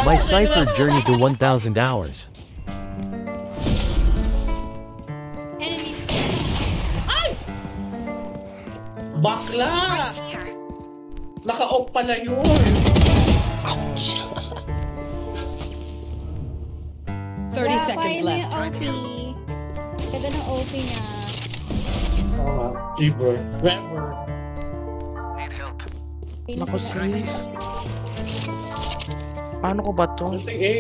My Cypher journey to 1,000 hours. Ay! Bakla! Naka-off pala yun. 30 seconds left. OP. Ganda ng OP niya. Oo nga. Ever. Never. Naku sis. Paano ko ba to?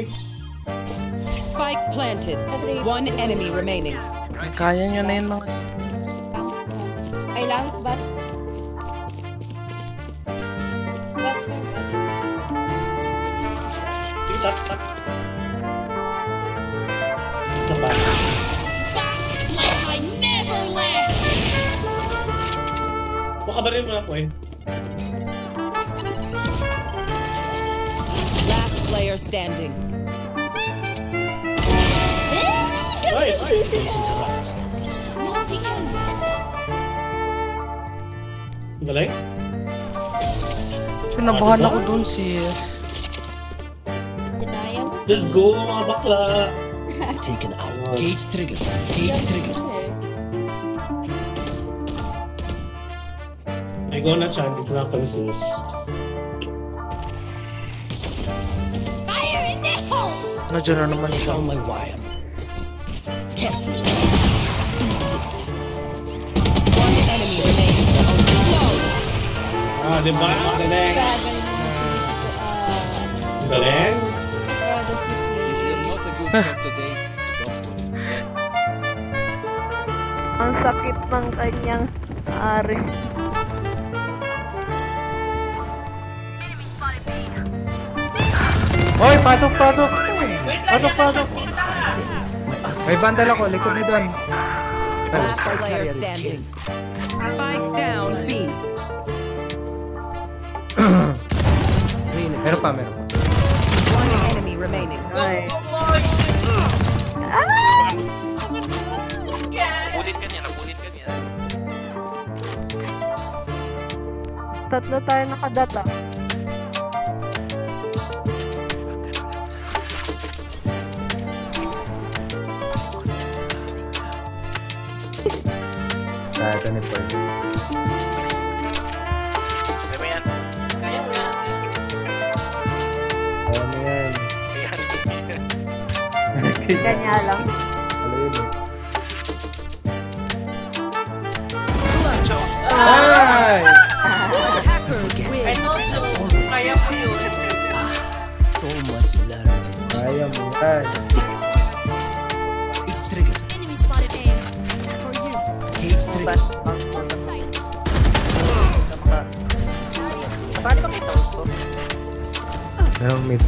Spike planted. One enemy remaining. Kaya nyo na yun mga sis. Ay, Lance, but... Tap. Isa pa. I never left. Baka ba rin mo na po eh. Last player standing. Nice! Galing? Pinabahan ako dun sis. Let's go mga bakla! Taken out. Cage trigger. Cage trigger. May go na siya, hindi ko napansis. Nandiyan na naman siya. On my wire. Carefully. One enemy remaining. Ah, di ba? Galing! Galing? If you're not a good shot today, don't do it. Ang sakit ng kanyang ari. Hoy, pasok! Pasok! May bandal ako, likod ni Don. Last player standing. Spike down B. Meron pa. One enemy remaining. Ay. Napulit ka niya. Tatlo tayo nakadata. Ito ni Paul. Kaya mo yan. Kaya mo yan. Kanya lang. Ano yun eh? Ay! Kaya mo yun. So much learning. Kaya mo yan. Cage trigger. Cage trigger. Merong mid.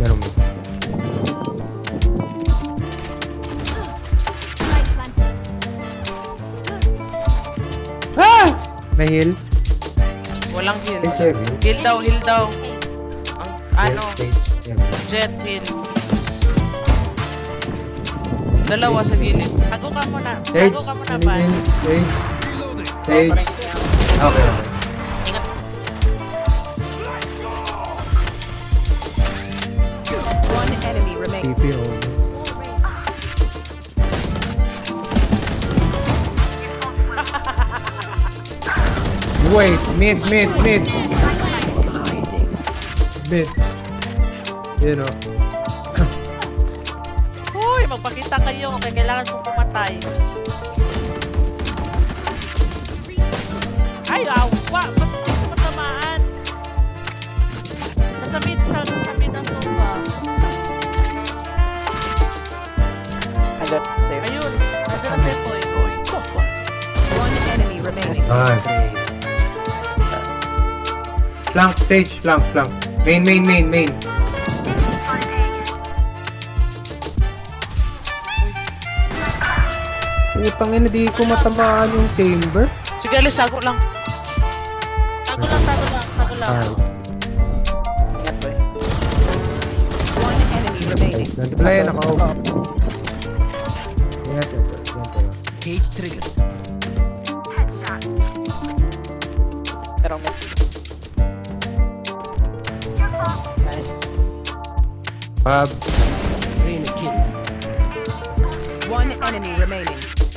Ah! May heal? Walang heal. Check. Heal daw. Ang ano, Sage. jet heal. Dalawa sa gilid. Tago ka muna Sage. ba? Sage. Okay. One enemy remaining. TP hold. Wait, mid. Mid. You know. Uy, magpakita kayo. Kaya kailangan kong pumatay. Ay, awa! Ba't hindi ko matamaan? Nasa mid ang sofa. Ayun, nasa na depoy. One enemy remaining. Nice. Flank, Sage, flank. Main. Putang ina, di ko matamaan yung chamber. Sige, alis, tago lang. Tago lang. Nice. One enemy remaining. Nice. Nag-play, naka-off. Ingat yun. Cage trigger. Nice. Pab. One enemy remaining.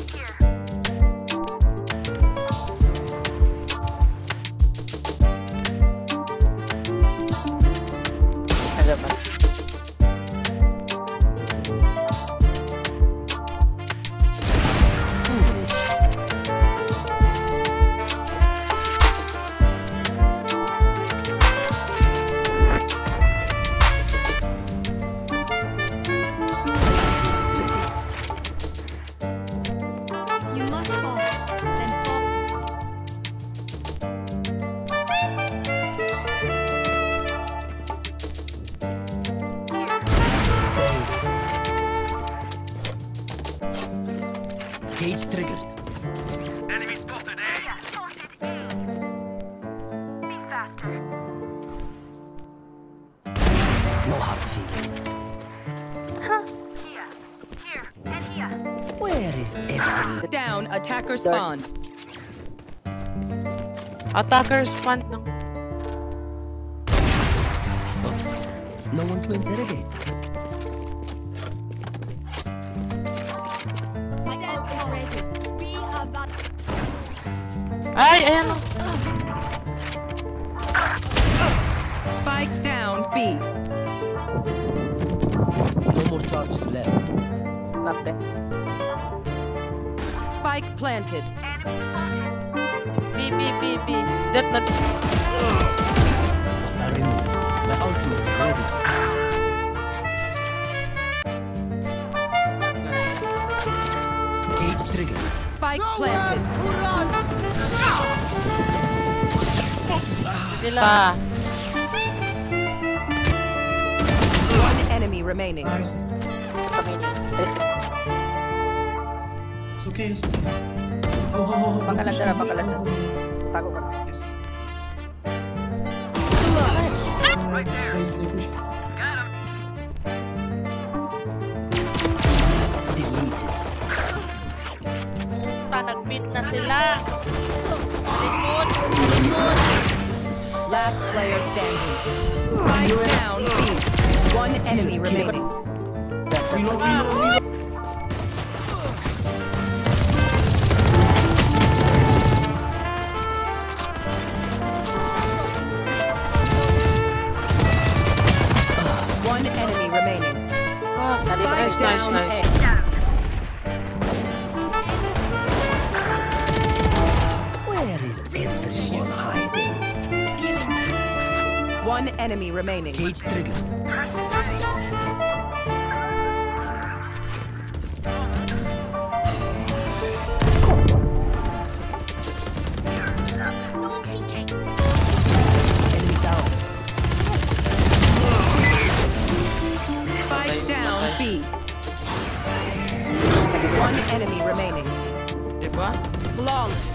Ano ba? You must fall. Then fall. Cage triggered. Enemy spotted A. Be faster. No hard feelings. Here, and here. Where is every... Down, attacker spawn. Attacker spawn lang. No one to interrogate. Ay, ayan o. Spike down, B. No more charges left. Latte. Spike planted. B. That not... Must I remove? My ultimate is ready. Cage triggered. Spike planted. Nila. One enemy remaining. Sa mini. It's okay. Bakalan siya. Tago ka. Right there. Got him. Deleted. Nag-beat na sila. Likod. Last player standing. Spike down, B. One enemy remaining. One enemy remaining. Nice. Where is everyone hiding? One enemy remaining. Cage triggered. Enemy down. Spike down, B. One enemy remaining. Diba? Flawless.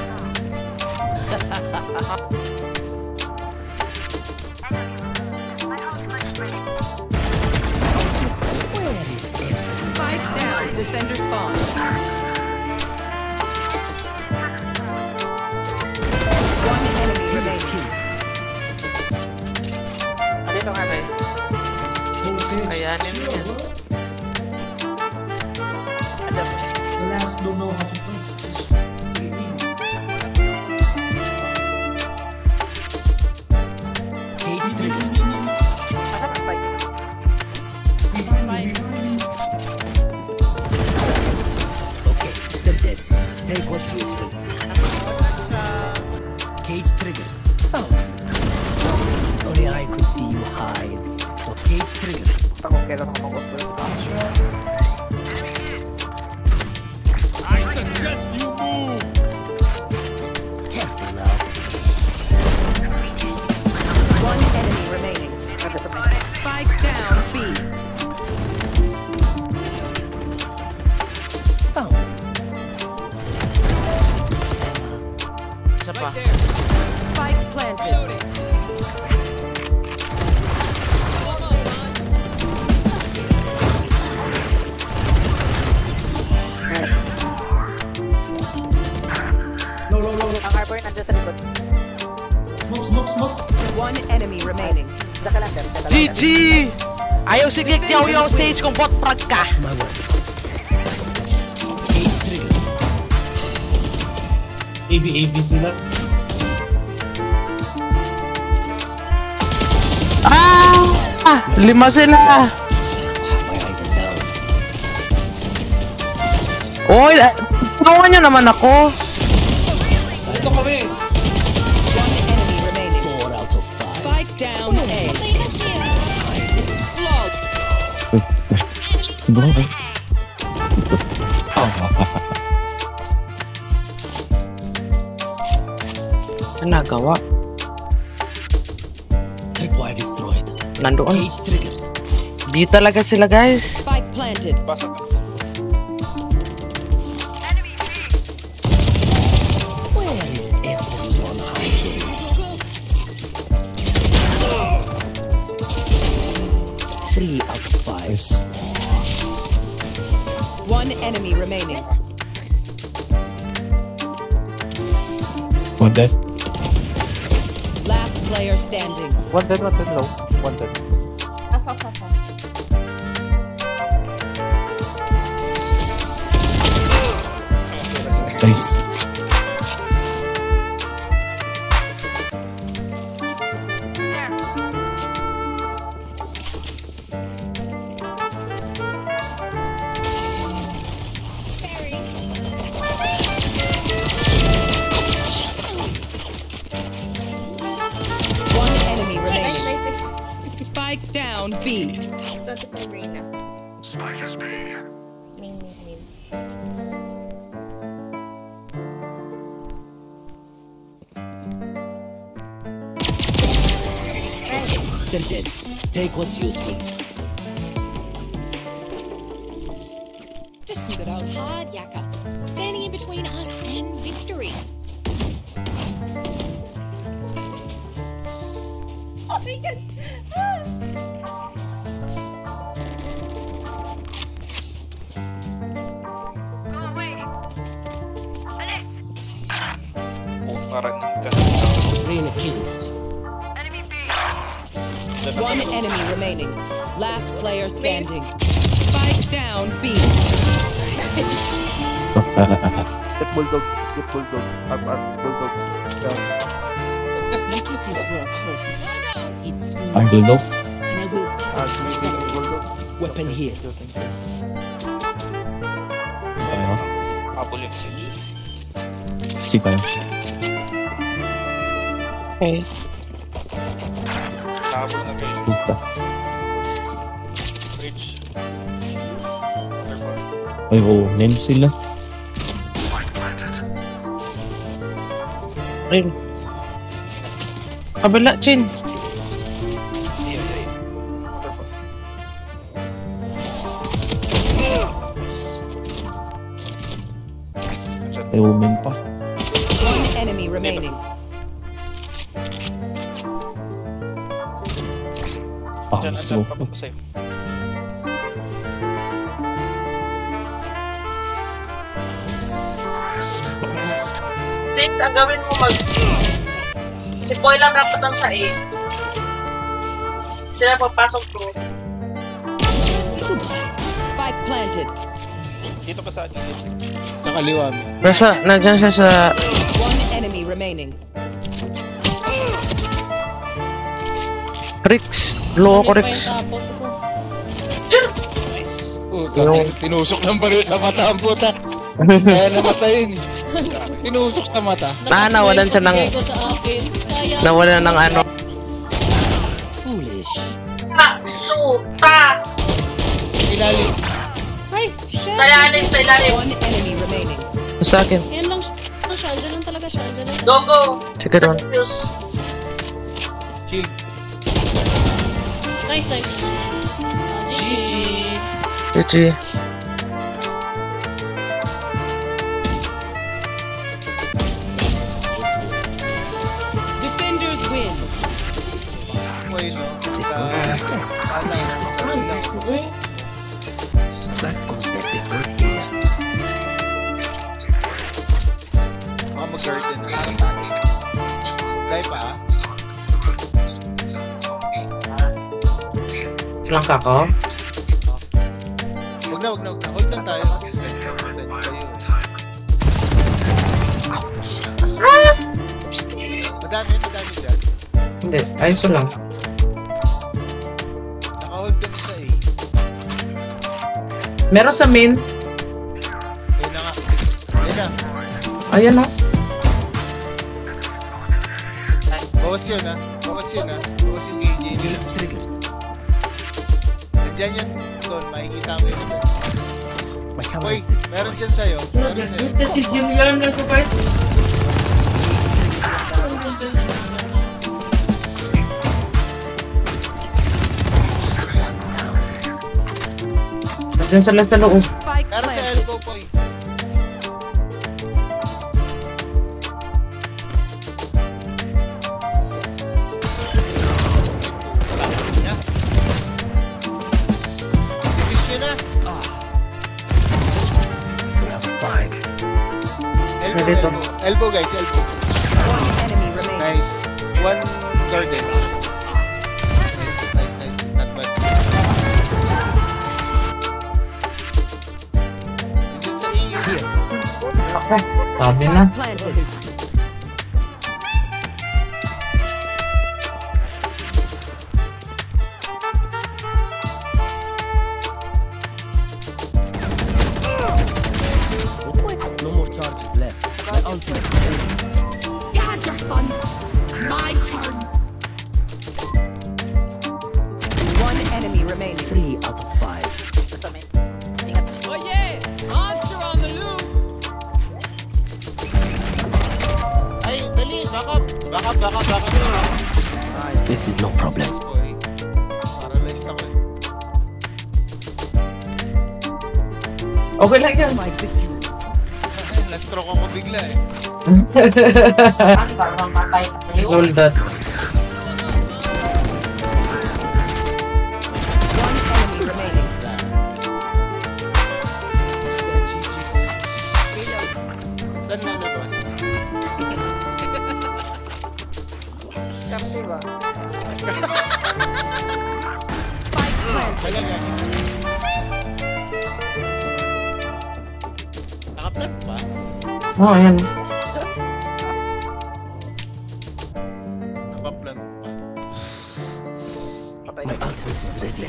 Where is everyone? Spike down, defender spawn. One enemy remaining. Ano yung kamay? Kayanin mo yan. The last don't know how to play. Cage triggered. Asa ka spike? Okay, they're dead. Take what's useful. Cage triggered. Oh. Only I could see you hide. Cage triggered. I suggest you move. Careful now. One enemy remaining. Spike down, B. Oh. Isa pa. Spike planted. Ang harbor nandiyan sa likod. Smoke. One enemy remaining. Diyan ka lang, Del. GG! Ayaw sige, yaw Sage kung bot frag ka. My word. Cage trigger. AB sila. Lima sila. My eyes are down. Oy, tulungan nyo naman ako. Ito kami. One enemy remaining. 4 out of 5. Spike down A. Flawed. Ano nagawa? Tripwire destroyed. Nandoon. Cage trigger. B talaga sila guys. Spike planted. Pasok. Where is everyone hiding? 3 out of 5. One enemy remaining. One death. Last player standing. One dead low. One dead. Nice. One enemy remaining. Spike down B. Spike is B. They're dead. Take what's useful. Just some good old hard yakka, standing in between us and victory. Oh my god! Go away. Alice. Parang Reyna killed. Enemy B. One enemy remaining. Last player standing. Spike down B. Get bulldog. Get bulldog. Arm bulldog. As much as this world hurt me, it's Arm bulldog. and I will Bulldog. Weapon here. Apple yung sige. Si tayo. Okay. Nakapul na kayo. Puta. Bridge. Ay, oo. Name sila. Ayun. Kabila, Chin. Ay, women pa. One enemy remaining. Diyan, So, andyan pa sa'yo. Since ang gawin mo si Boy lang dapat ang sa A. Sila papasok to. Spike planted. Dito pa sa atin. Nakaliwa. Nandiyan siya sa... One enemy remaining. Rix. Low ako, Rix. Tinusok ng baril sa mata ang puta. Kaya namatayin. Tinusok sa mata. Nawalan siya ng... Nawalan ng ano. Foolish. Suta! Ilalim. Ay, shit! Sa ilalim, sa ilalim. One enemy remaining. Sa akin. Yan lang siya. Diyan lang talaga siya. Diyan lang. Go, go! Sige ron. Kill. Nice, nice. GG. GG. Defenders win. Wait, no. That goes that is birthday. Mag-garden. Dahil pa. Flank ako. Wag na. Hold lang tayo. Madami dyan. Hindi, ayos lang. Naka-hold ka na sa A. Meron sa main. Ayun na nga. Ayan o. Bawas yun ha. Bawas yung AJ nila. Nandiyan yan doon. Makikita mo yun. Wait, meron dyan sa'yo. Kasi Jillian na ko guys. Diyan sa loob. Pero sa elbow po eh. Finish nyo na. Elbow guys, elbow. Nice. One garden. Nice. Not bad. Nandiyan sa E. Okay, sabi na. No more charges left. My ultimate is ready. You had your fun. My turn. One enemy remaining. 3 out of 5. Oh yeah! Monster on the loose! Ay, dali. Back up. This is no problem. Paralyzed ako eh. Okay lang yan. Last stroke ako bigla eh. Lol that. One enemy remaining. Saan nalabas? Captive ah. Spike planted. Nakaplan pa? Oh, ayan. Nakaplan pa. My ultimate is ready.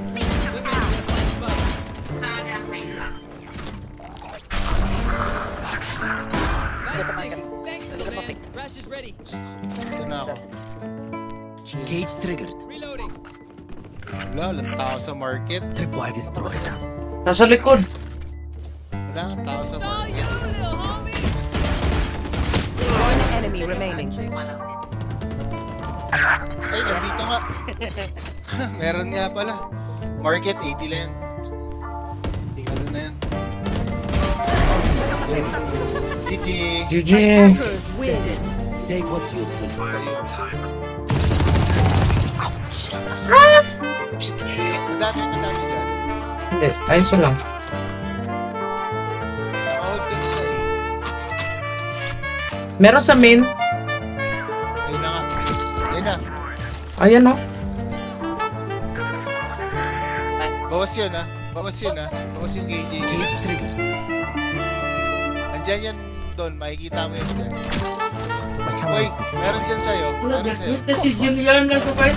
Rush is ready. Ito na ako. Cage triggered. Reloading. Wala, walang tao sa market. Tripwire destroyed. Nasa likod. Wala kang tao sa market. One enemy remaining. Ay, nandito nga. Meron nga pala. Market, 80 lang. Tingalo na yan. GG. Take what's useful. Madami dyan. Hindi, ayos lang. Naka-hold ka na sa A. Meron sa main. Ayun na nga. Ayun na. Ayan o. Bawas yun ha. Bawas yung AJ. Cage triggered. Andyan yan doon. Makikita mo yun dyan. My camera Wait, is disabled. meron dyan sa'yo. Meron sa'yo. Kasi Jillian na ko guys.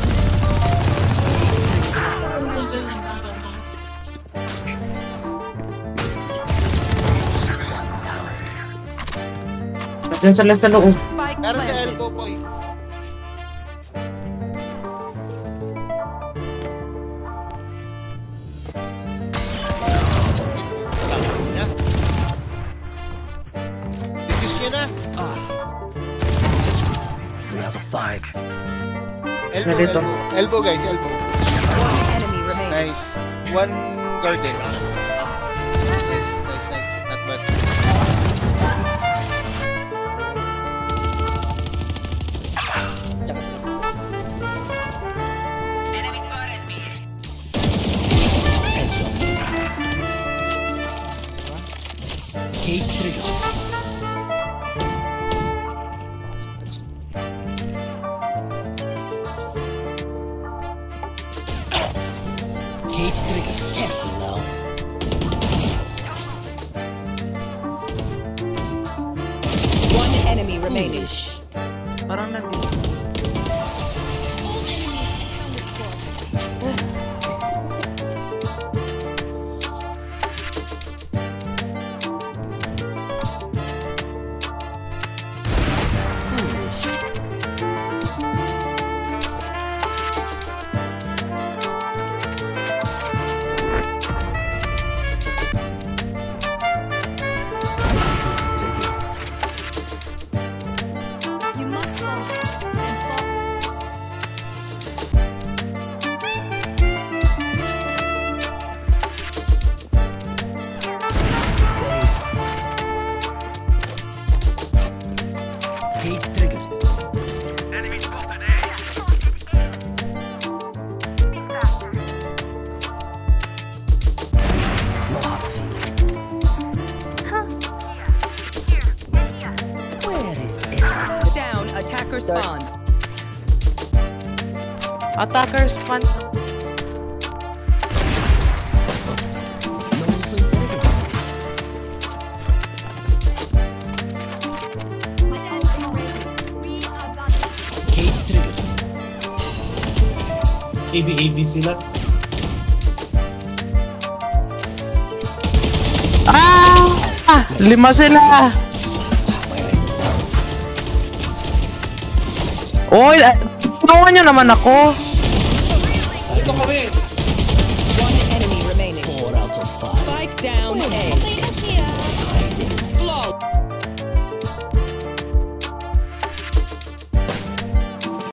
Diyan sa loob. Meron sa elbow boy. Diffuse nyo na. 3 out of 5. Elbow guys, elbow. One enemy remaining. Nice. One garden. Nice. Not bad. Cage triggered. remaining. Parang nandito. Cage trigger. Enemy spotted A. No hard feelings. Where is everyone? Down, attacker spawn. Attacker spawn. Cage trigger. AB sila. Lima sila. Oy, tulungan nyo naman ako. Ito kami.